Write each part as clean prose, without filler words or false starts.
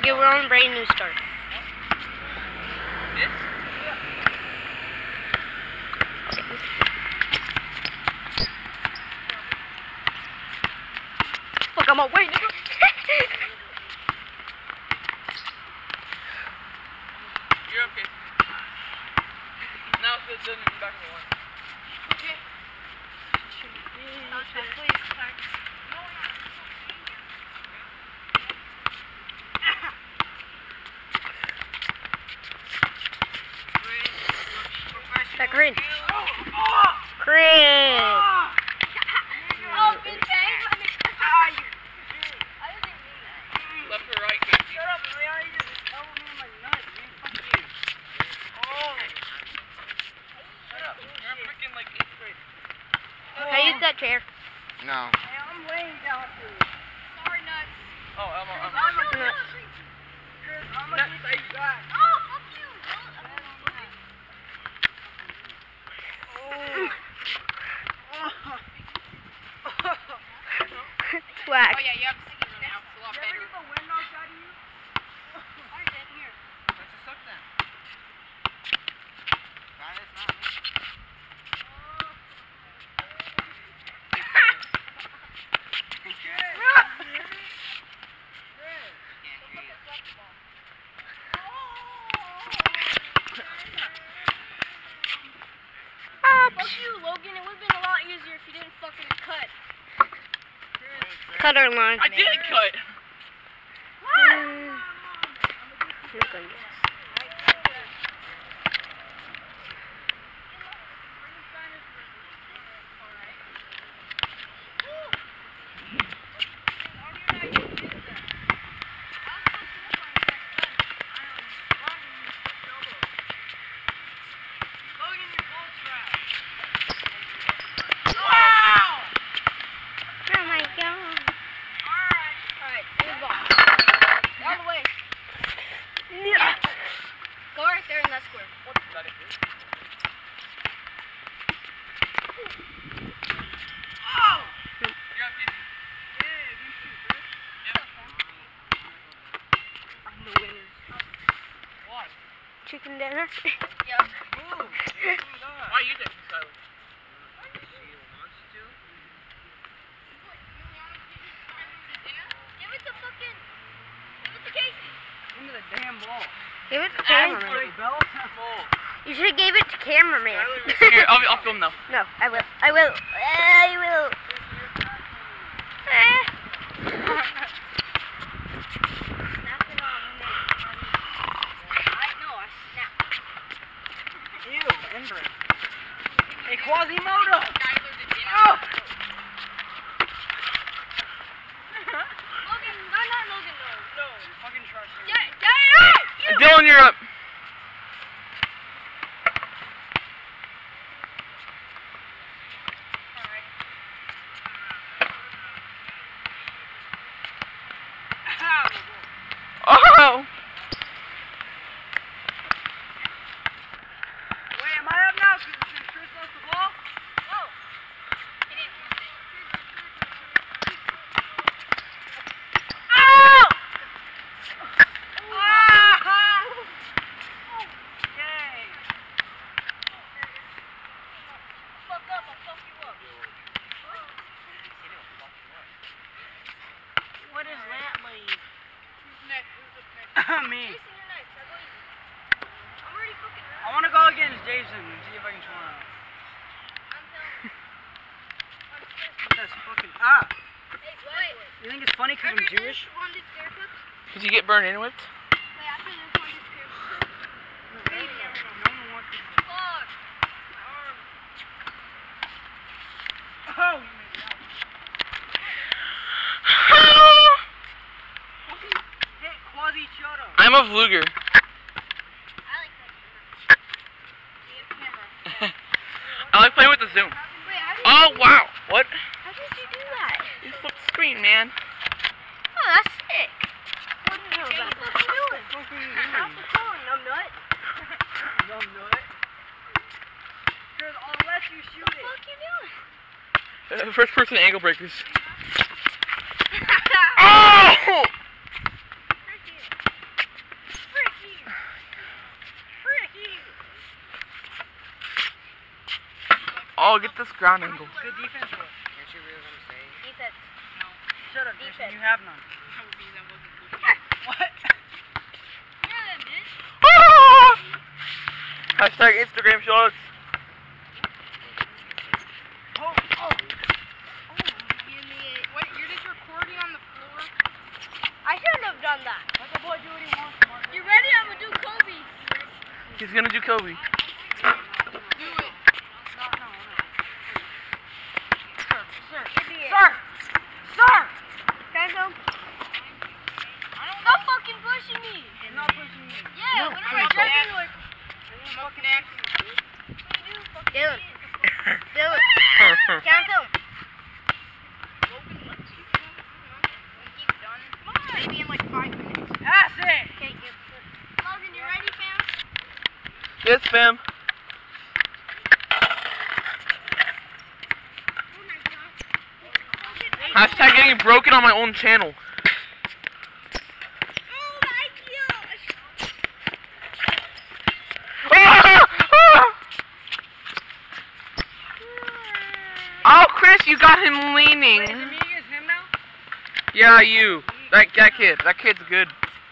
Okay, we're on a brand new start. This? Okay. Fuck, I'm away, nigga. You're okay. Now it's done in the back of the line. Okay. That Corinne. Corinne. Left or right, Casey? Shut up, man. You just elbowed me in my nuts, man. Fuck you. Oh. Shut up. You're freaking like 8th grade. Can I use that chair? No. Hey, I'm laying down for you. Sorry, nuts. Oh, I'm Chris, I'm gonna get you back. Oh, fuck you. Swag. Oh yeah, you have a signal now. It's a lot Did you ever better. get the wind outside of you? Why is that here? That's a suck then. That is not me. Fuck you, Logan. It would have been a lot easier if you didn't fucking cut. Cut our line. I didn't cut. Look on this. Oh my god. Alright, move on. All the way. Yeah. Go right there in that square. That is it. Oh! You're up, Casey. Yeah, you shoot, Chris. Yep. I'm the winner. Why? Chicken dinner. Yep. Ooh. Why are you there, Tyler? Give it to fucking. Give it to Casey. Into the damn ball. Give it to Hey, cameraman. Bell. You should have gave it to cameraman. Here, I'll film now. No, I will. I will. I will. Snap it on me. I know, I snapped. Ew, inbred. Hey, Quasimodo! Skylar the dinner. Oh! Logan, not Logan, no. Fucking trust me. Dad! Dylan, you're up. Oh! Wait, am I up now? Since Chris lost the ball? Whoa. He didn't lose it. Oh! Ah! Okay. Fuck up, I'll fuck you up. What is that lead? Who's next? Who's up next? Me. Jason, you're next. I'll go easy. I'm already fucking I want to go against Jason and see if I can swim. I'm telling you. I'm stressed. That's fucking... Ah! Hey, wait. You think it's funny because I'm Jewish? One did scare clip. Did you get burned in with? Wait, after this one did scare clip. No one wants to... Fuck. My arm. Oh! You made it out. Fucking hit Quasi-Choto. I'm a Vluger. I like that camera. I like playing with the zoom. Wait, how did Oh, wow. What? how did you do that? You flipped the screen, man. Oh, that's sick. What the hell is that? What you doing? Off the phone, numbnut. Numbnut. Chris, I'll let you shoot What the it. fuck you doing? First person angle breakers. Oh! I'll get this ground angle. Good defense or what? Can't you really want to say? Defense. Shut up, Jason. Defense. You have none. What? Yeah, bitch. Hashtag Instagram shorts. Oh, oh. Give me it. What, you're just recording on the floor? I shouldn't have done that. Let the boy do what he wants, Mark. You ready? I'm gonna do Kobe. He's gonna do Kobe. Do it. No. Sir. Idiot. Sir. Sir. Can I go? Stop fucking pushing me. I'm not pushing you. Yeah, No, whenever I please jump don't. into it. Fucking act. Dylan. Dylan. Can I film? Maybe in like 5 minutes. Pass it. Okay, good. Logan, you ready, fam? Yes, fam. Hashtag getting broken on my own channel. Oh my gosh. Oh, Chris, you got him leaning. Wait, is it me against him now? Yeah, you. That kid. That kid's good.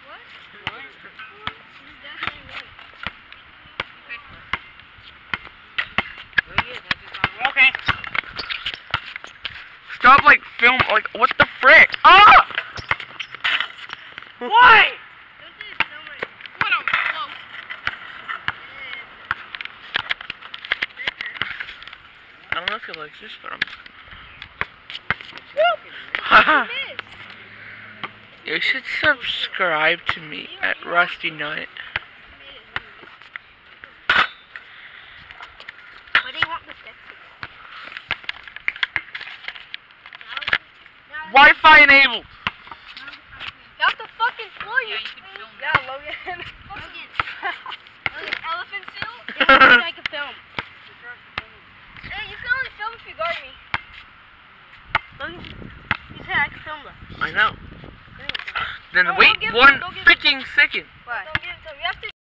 Okay. Stop, like, film. Like, what the frick? Ah! Why? Don't do it so much. What a float. I don't know if he likes this, but I'm. Miss. You should subscribe to me at Rusty Nut. What do you want the sexy? Wi-Fi enabled. Not the fucking floor, you. Yeah, you can film Yeah, Logan. Logan. Logan, elephant seal? Yeah, I can film. Hey, you can only film if you guard me. Logan, you said I can film though. I know. Then No, wait don't give one him, don't give him. freaking second. What? Don't give it to him. You have to